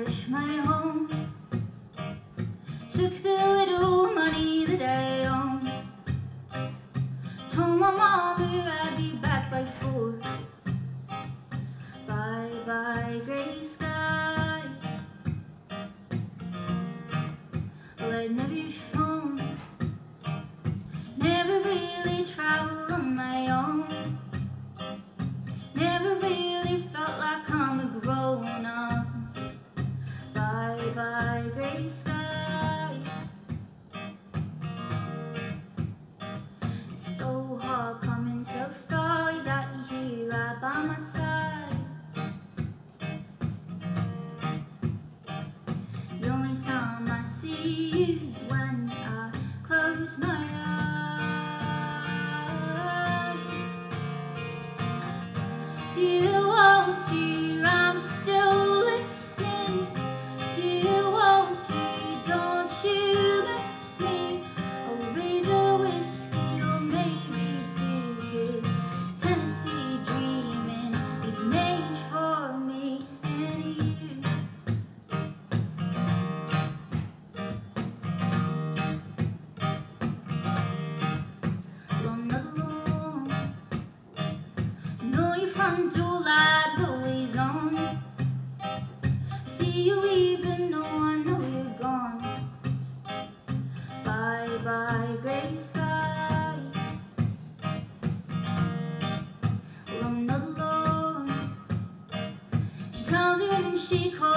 left my home, took the little money that I owned, told my mama I'd be back by 4. Bye bye gray skies, well I'd never flown, never really traveled on my own, never really felt like I'm a grown up. Bye bye gray skies, it's so hard coming so far, you got me here right by my side. The only time I see you is when I close my eyes. Dear Walter, I'm still listening. Dear Walter, don't you miss me? I'll raise a whiskey or maybe 2, 'cause Tennessee dreaming is made for me and you. Well, I'm not alone. I know your front door light is always on. I see you even though I know you're gone. Bye bye gray skies, well I'm not alone. She tells me when she calls